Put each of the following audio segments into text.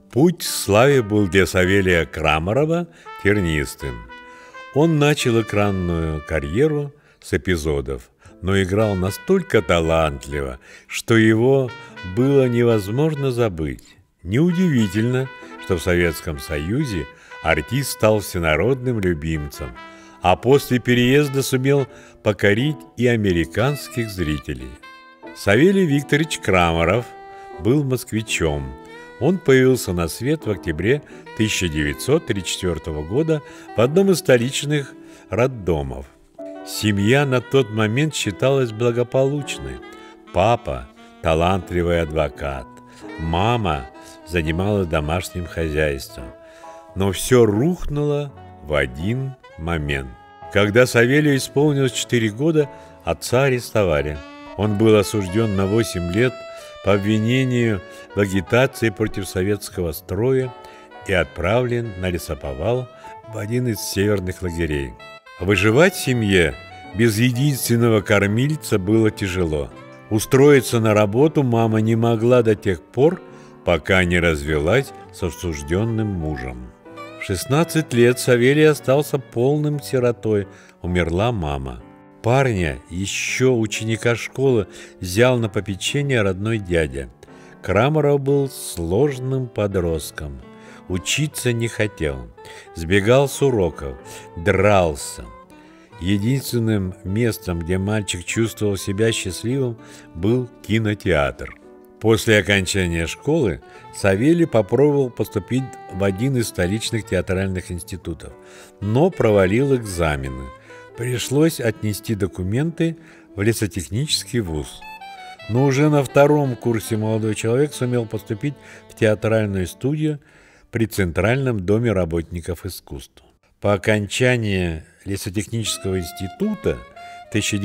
Путь к славе был для Савелия Крамарова тернистым. Он начал экранную карьеру с эпизодов, но играл настолько талантливо, что его было невозможно забыть. Неудивительно, что в Советском Союзе артист стал всенародным любимцем, а после переезда сумел покорить и американских зрителей. Савелий Викторович Крамаров был москвичом. Он появился на свет в октябре 1934 года в одном из столичных роддомов. Семья на тот момент считалась благополучной. Папа – талантливый адвокат, мама занималась домашним хозяйством. Но все рухнуло в один момент. Когда Савелию исполнилось 4 года, отца арестовали. Он был осужден на 8 лет по обвинению в агитации против советского строя и отправлен на лесоповал в один из северных лагерей. Выживать в семье без единственного кормильца было тяжело. Устроиться на работу мама не могла до тех пор, пока не развелась с осужденным мужем. В 16 лет Савелий остался полным сиротой, умерла мама. Парня, еще ученика школы, взял на попечение родной дядя. Крамаров был сложным подростком. Учиться не хотел, сбегал с уроков, дрался. Единственным местом, где мальчик чувствовал себя счастливым, был кинотеатр. После окончания школы Савелий попробовал поступить в один из столичных театральных институтов, но провалил экзамены. Пришлось отнести документы в лесотехнический вуз. Но уже на 2-м курсе молодой человек сумел поступить в театральную студию при Центральном доме работников искусств. По окончании лесотехнического института в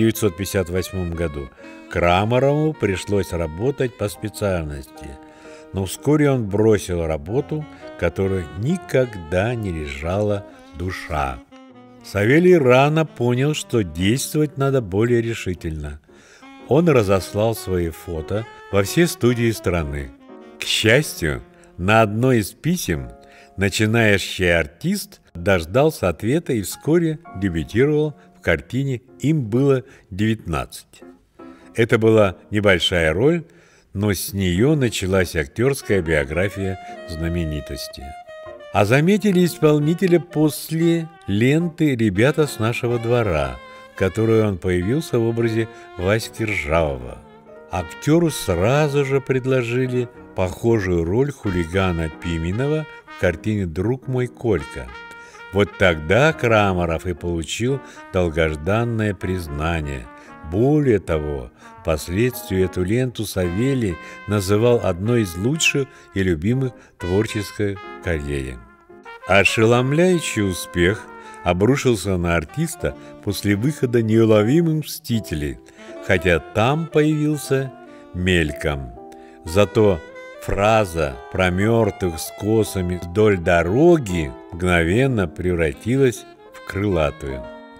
1958 году Крамарову пришлось работать по специальности, но вскоре он бросил работу, которой никогда не лежала душа. Савелий рано понял, что действовать надо более решительно. Он разослал свои фото во все студии страны. К счастью, на одно из писем начинающий артист дождался ответа и вскоре дебютировал в картине «Им было 19». Это была небольшая роль, но с нее началась актерская биография знаменитости. А заметили исполнителя после ленты «Ребята с нашего двора», в которой он появился в образе Васьки Ржавого. Актеру сразу же предложили похожую роль хулигана Пименова в картине «Друг мой Колька». Вот тогда Крамаров и получил долгожданное признание. Более того, впоследствии эту ленту Савелий называл одной из лучших и любимых в творческой карьере. Ошеломляющий успех обрушился на артиста после выхода «Неуловимых мстителей», хотя там появился мельком. Зато фраза про мертвых с косами вдоль дороги мгновенно превратилась в крылатую. В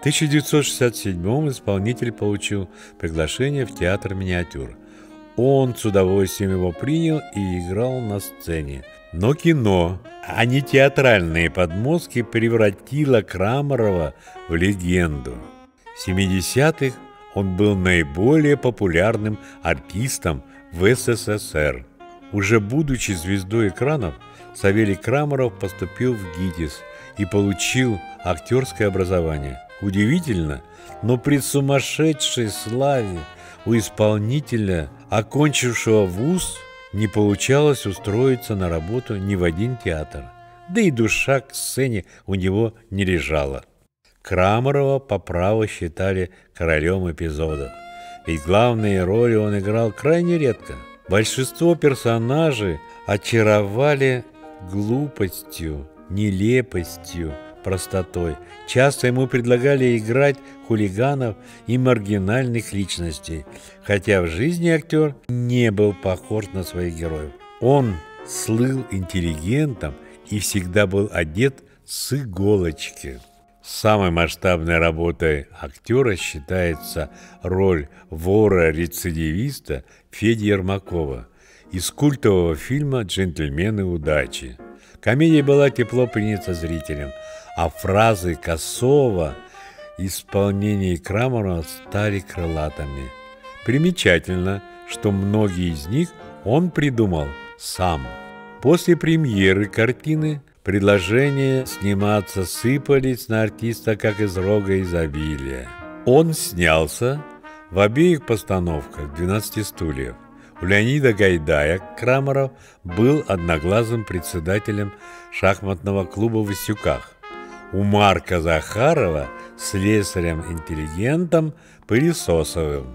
1967-м исполнитель получил приглашение в театр миниатюр. Он с удовольствием его принял и играл на сцене. Но кино, а не театральные подмостки, превратило Крамарова в легенду. В 70-х он был наиболее популярным артистом в СССР. Уже будучи звездой экранов, Савелий Крамаров поступил в ГИТИС и получил актерское образование. Удивительно, но при сумасшедшей славе у исполнителя, окончившего вуз, не получалось устроиться на работу ни в один театр. Да и душа к сцене у него не лежала. Крамарова по праву считали королем эпизодов, ведь главные роли он играл крайне редко. Большинство персонажей очаровали глупостью, нелепостью, простотой. Часто ему предлагали играть хулиганов и маргинальных личностей, хотя в жизни актер не был похож на своих героев. Он слыл интеллигентом и всегда был одет с иголочки. Самой масштабной работой актера считается роль вора-рецидивиста Феди Ермакова. из культового фильма «Джентльмены удачи». Комедия была тепло принята зрителям, а фразы Косова в исполнении Крамарова стали крылатыми. Примечательно, что многие из них он придумал сам. После премьеры картины предложения сниматься сыпались на артиста, как из рога изобилия. Он снялся в обеих постановках «12 стульев». У Леонида Гайдая Крамаров был одноглазым председателем шахматного клуба в Васюках. У Марка Захарова слесарем-интеллигентом Пылесосовым.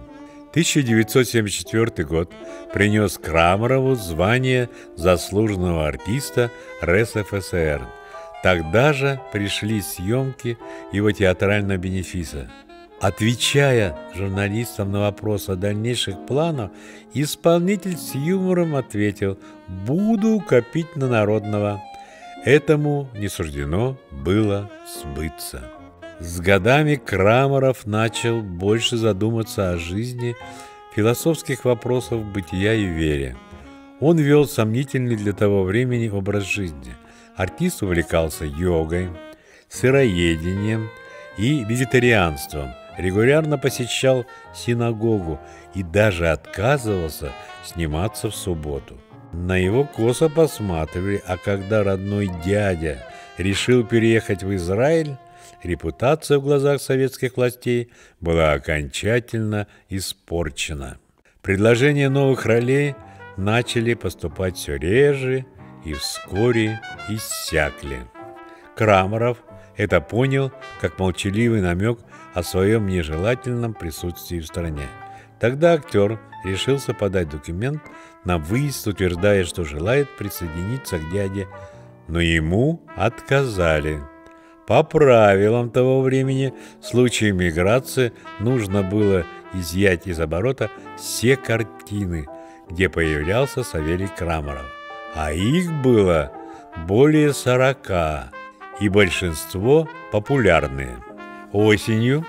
1974 год принес Крамарову звание заслуженного артиста РСФСР. Тогда же пришли съемки его театрального бенефиса. Отвечая журналистам на вопрос о дальнейших планах, исполнитель с юмором ответил: «Буду копить на народного». Этому не суждено было сбыться. С годами Крамаров начал больше задуматься о жизни, философских вопросах бытия и вере. Он вел сомнительный для того времени образ жизни. Артист увлекался йогой, сыроедением и вегетарианством, регулярно посещал синагогу и даже отказывался сниматься в субботу. На его косо посматривали, а когда родной дядя решил переехать в Израиль, репутация в глазах советских властей была окончательно испорчена. Предложения новых ролей начали поступать все реже и вскоре иссякли. Крамаров это понял как молчаливый намек о своем нежелательном присутствии в стране. Тогда актер решился подать документ на выезд, утверждая, что желает присоединиться к дяде, но ему отказали. По правилам того времени в случае миграции нужно было изъять из оборота все картины, где появлялся Савелий Крамаров. А их было более 40, и большинство популярные. Осенью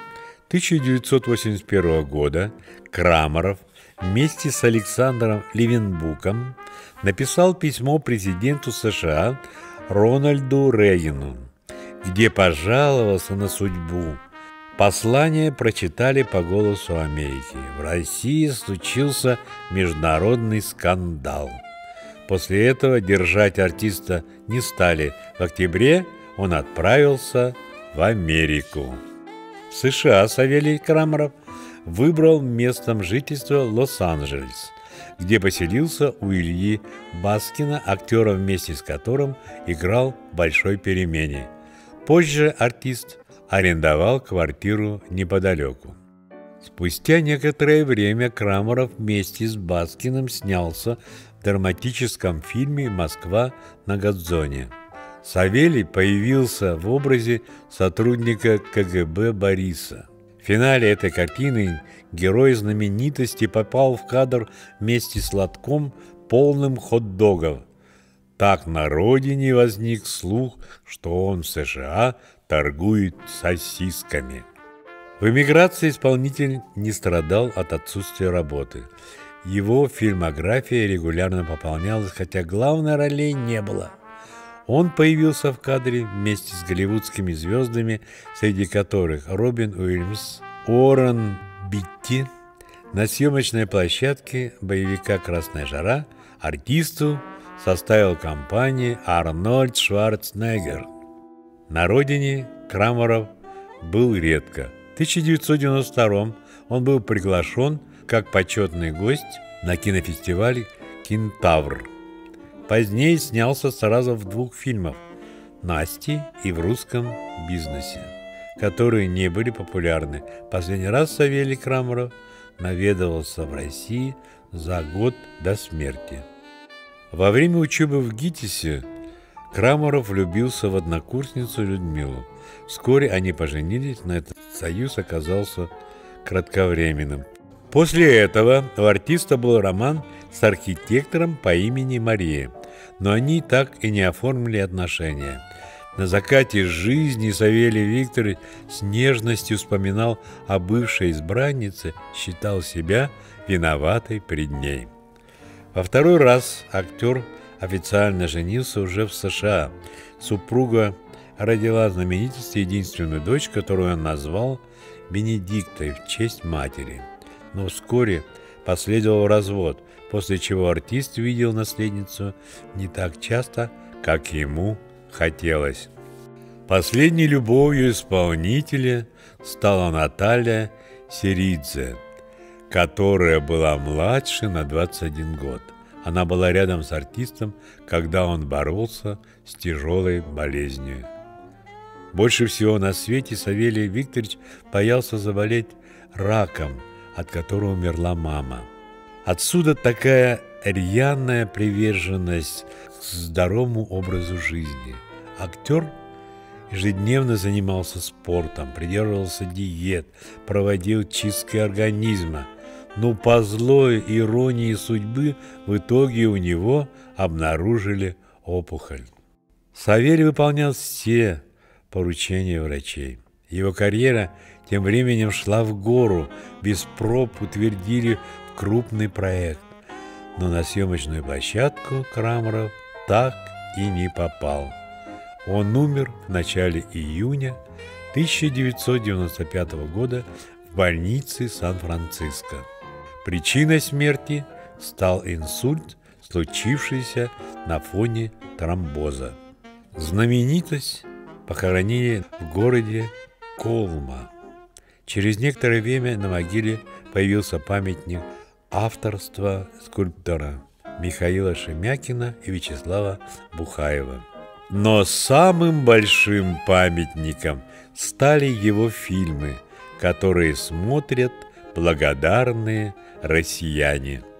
1981 года Крамаров вместе с Александром Левенбуком написал письмо президенту США Рональду Рейгану, где пожаловался на судьбу. Послание прочитали по «Голосу Америки». В России случился международный скандал. После этого держать артиста не стали. В октябре он отправился в Америку. В США Савелий Крамаров выбрал местом жительства Лос-Анджелес, где поселился у Ильи Баскина, актера, вместе с которым играл в «Большой перемене». Позже артист арендовал квартиру неподалеку. Спустя некоторое время Крамаров вместе с Баскиным снялся в драматическом фильме «Москва на Гудзоне». Савелий появился в образе сотрудника КГБ Бориса. В финале этой картины герой знаменитости попал в кадр вместе с лотком, полным хот-догов. Так на родине возник слух, что он в США торгует сосисками. В эмиграции исполнитель не страдал от отсутствия работы. Его фильмография регулярно пополнялась, хотя главной ролей не было. Он появился в кадре вместе с голливудскими звездами, среди которых Робин Уильямс, Уоррен Битти. На съемочной площадке боевика «Красная жара» артисту составил компанию Арнольд Шварценеггер. На родине Крамаров был редко. В 1992 он был приглашен как почетный гость на кинофестивале «Кентавр». Позднее снялся сразу в 2 фильмах «Насти» и «В русском бизнесе», которые не были популярны. Последний раз Савелий Крамаров наведывался в России за год до смерти. Во время учебы в ГИТИСе Крамаров влюбился в однокурсницу Людмилу. Вскоре они поженились, но этот союз оказался кратковременным. После этого у артиста был роман с архитектором по имени Мария, но они так и не оформили отношения. На закате жизни Савелий Викторович с нежностью вспоминал о бывшей избраннице, считал себя виноватой пред ней. Во второй раз актер официально женился уже в США. Супруга родила знаменитости единственную дочь, которую он назвал Бенедиктой в честь матери. Но вскоре последовал развод, после чего артист видел наследницу не так часто, как ему хотелось. Последней любовью исполнителя стала Наталья Серидзе, которая была младше на 21 год. Она была рядом с артистом, когда он боролся с тяжелой болезнью. Больше всего на свете Савелий Викторович боялся заболеть раком, от которого умерла мама. Отсюда такая рьяная приверженность к здоровому образу жизни. Актер ежедневно занимался спортом, придерживался диет, проводил чистки организма. Но по злой иронии судьбы в итоге у него обнаружили опухоль. Савелий выполнял все поручения врачей. Его карьера тем временем шла в гору, без проб утвердили крупный проект. Но на съемочную площадку Крамаров так и не попал. Он умер в начале июня 1995 года в больнице Сан-Франциско. Причиной смерти стал инсульт, случившийся на фоне тромбоза. Знаменитость похоронили в городе Колма. Через некоторое время на могиле появился памятник авторства скульптора Михаила Шемякина и Вячеслава Бухаева. Но самым большим памятником стали его фильмы, которые смотрят благодарные россияне.